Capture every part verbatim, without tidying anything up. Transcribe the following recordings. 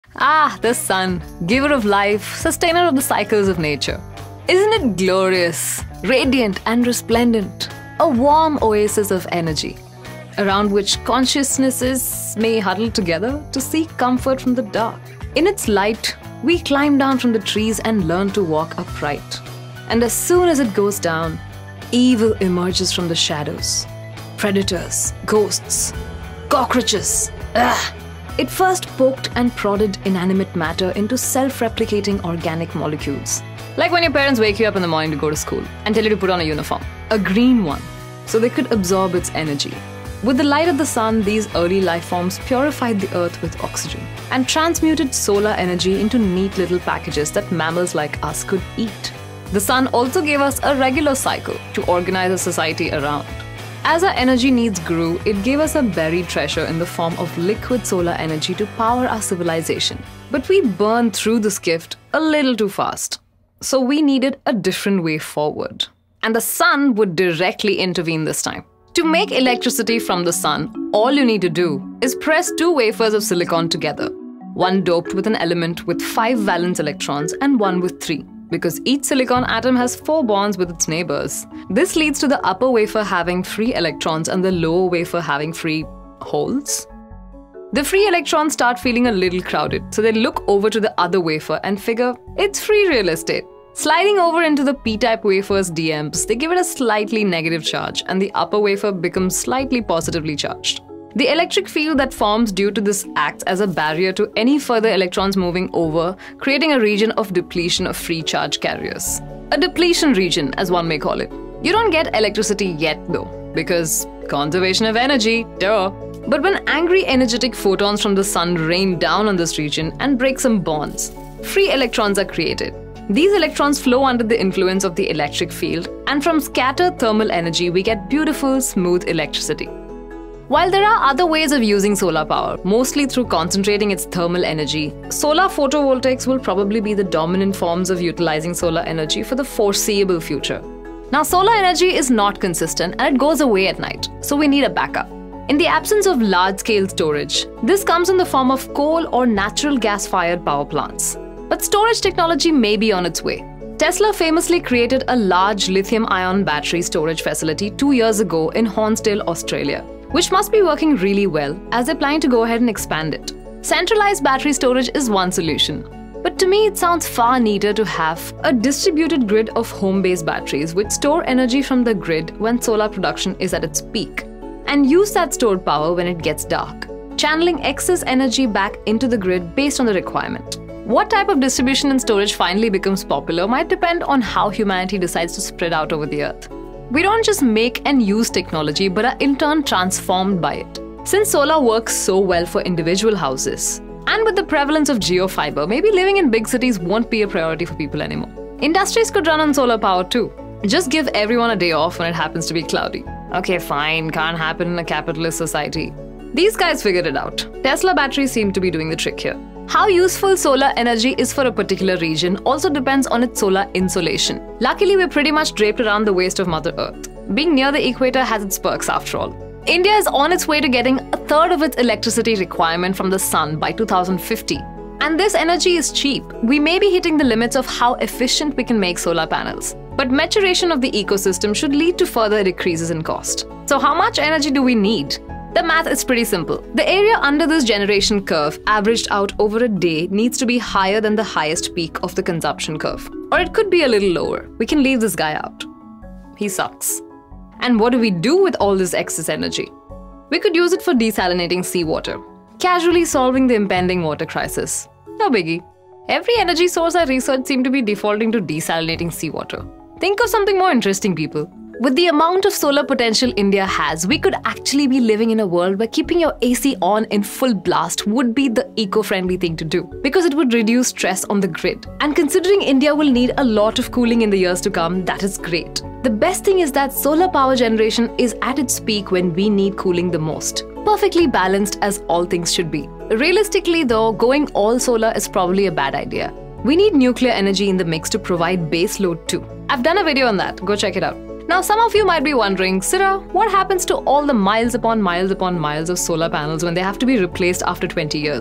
Ah, the sun, giver of life, sustainer of the cycles of nature. Isn't it glorious, radiant and resplendent? A warm oasis of energy, around which consciousnesses may huddle together to seek comfort from the dark. In its light, we climb down from the trees and learn to walk upright. And as soon as it goes down, evil emerges from the shadows. Predators, ghosts, cockroaches. Ugh. It first poked and prodded inanimate matter into self-replicating organic molecules. Like when your parents wake you up in the morning to go to school and tell you to put on a uniform, a green one, so they could absorb its energy. With the light of the sun, these early life forms purified the earth with oxygen and transmuted solar energy into neat little packages that mammals like us could eat. The sun also gave us a regular cycle to organize a society around. As our energy needs grew, it gave us a buried treasure in the form of liquid solar energy to power our civilization. But we burned through this gift a little too fast. So we needed a different way forward. And the sun would directly intervene this time. To make electricity from the sun, all you need to do is press two wafers of silicon together. One doped with an element with five valence electrons and one with three. Because each silicon atom has four bonds with its neighbors. This leads to the upper wafer having free electrons and the lower wafer having free holes. The free electrons start feeling a little crowded, so they look over to the other wafer and figure it's free real estate. Sliding over into the p-type wafer's D Ms, they give it a slightly negative charge and the upper wafer becomes slightly positively charged. The electric field that forms due to this acts as a barrier to any further electrons moving over, creating a region of depletion of free charge carriers. A depletion region, as one may call it. You don't get electricity yet though, because conservation of energy, duh. But when angry energetic photons from the sun rain down on this region and break some bonds, free electrons are created. These electrons flow under the influence of the electric field, and from scattered thermal energy we get beautiful, smooth electricity. While there are other ways of using solar power, mostly through concentrating its thermal energy, solar photovoltaics will probably be the dominant forms of utilizing solar energy for the foreseeable future. Now, solar energy is not consistent and it goes away at night, so we need a backup. In the absence of large-scale storage, this comes in the form of coal or natural gas-fired power plants. But storage technology may be on its way. Tesla famously created a large lithium-ion battery storage facility two years ago in Hornsdale, Australia, which must be working really well as they're planning to go ahead and expand it. Centralized battery storage is one solution. But to me, it sounds far neater to have a distributed grid of home-based batteries which store energy from the grid when solar production is at its peak, and use that stored power when it gets dark, channeling excess energy back into the grid based on the requirement. What type of distribution and storage finally becomes popular might depend on how humanity decides to spread out over the earth. We don't just make and use technology, but are in turn transformed by it. Since solar works so well for individual houses, and with the prevalence of geofiber, maybe living in big cities won't be a priority for people anymore. Industries could run on solar power too. Just give everyone a day off when it happens to be cloudy. Okay, fine, can't happen in a capitalist society. These guys figured it out. Tesla batteries seem to be doing the trick here. How useful solar energy is for a particular region also depends on its solar insolation. Luckily, we're pretty much draped around the waist of Mother Earth. Being near the equator has its perks after all. India is on its way to getting a third of its electricity requirement from the sun by two thousand fifty. And this energy is cheap. We may be hitting the limits of how efficient we can make solar panels. But maturation of the ecosystem should lead to further decreases in cost. So how much energy do we need? The math is pretty simple. The area under this generation curve, averaged out over a day, needs to be higher than the highest peak of the consumption curve. Or it could be a little lower. We can leave this guy out. He sucks. And what do we do with all this excess energy? We could use it for desalinating seawater, casually solving the impending water crisis. No biggie. Every energy source I researched seemed to be defaulting to desalinating seawater. Think of something more interesting, people. With the amount of solar potential India has, we could actually be living in a world where keeping your A C on in full blast would be the eco-friendly thing to do, because it would reduce stress on the grid. And considering India will need a lot of cooling in the years to come, that is great. The best thing is that solar power generation is at its peak when we need cooling the most. Perfectly balanced as all things should be. Realistically though, going all solar is probably a bad idea. We need nuclear energy in the mix to provide base load too. I've done a video on that, go check it out. Now, some of you might be wondering, Sira, what happens to all the miles upon miles upon miles of solar panels when they have to be replaced after twenty years?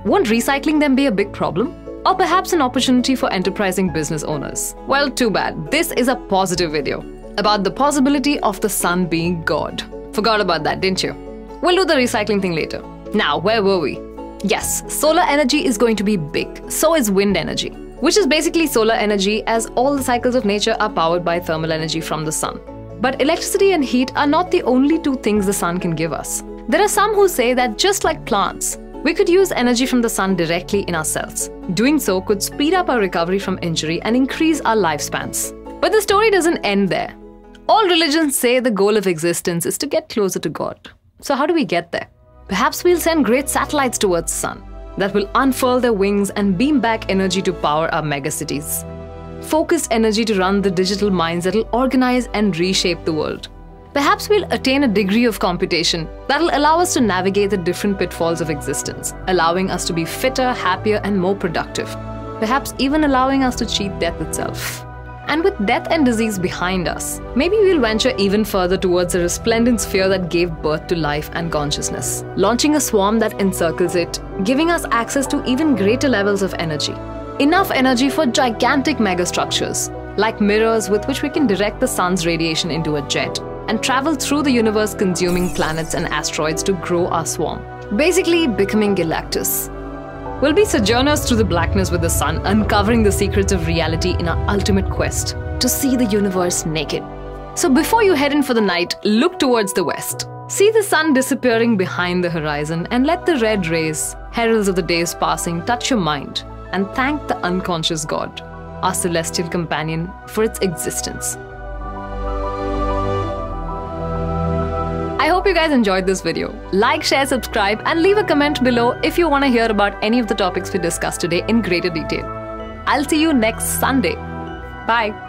Won't recycling them be a big problem? Or perhaps an opportunity for enterprising business owners? Well, too bad. This is a positive video about the possibility of the sun being God. Forgot about that, didn't you? We'll do the recycling thing later. Now, where were we? Yes, solar energy is going to be big. So is wind energy, which is basically solar energy, as all the cycles of nature are powered by thermal energy from the sun. But electricity and heat are not the only two things the sun can give us. There are some who say that just like plants, we could use energy from the sun directly in our cells. Doing so could speed up our recovery from injury and increase our lifespans. But the story doesn't end there. All religions say the goal of existence is to get closer to God. So how do we get there? Perhaps we'll send great satellites towards the sun that will unfurl their wings and beam back energy to power our megacities. Focused energy to run the digital minds that'll organize and reshape the world. Perhaps we'll attain a degree of computation that'll allow us to navigate the different pitfalls of existence, allowing us to be fitter, happier, and more productive. Perhaps even allowing us to cheat death itself. And with death and disease behind us, maybe we'll venture even further towards the resplendent sphere that gave birth to life and consciousness, launching a swarm that encircles it, giving us access to even greater levels of energy. Enough energy for gigantic megastructures, like mirrors with which we can direct the sun's radiation into a jet and travel through the universe, consuming planets and asteroids to grow our swarm. Basically, becoming Galactus. We'll be sojourners through the blackness with the sun, uncovering the secrets of reality in our ultimate quest to see the universe naked. So before you head in for the night, look towards the west. See the sun disappearing behind the horizon and let the red rays, heralds of the days passing, touch your mind and thank the unconscious God, our celestial companion, for its existence. I hope you guys enjoyed this video. Like, share, subscribe, and leave a comment below if you want to hear about any of the topics we discussed today in greater detail. I'll see you next Sunday. Bye.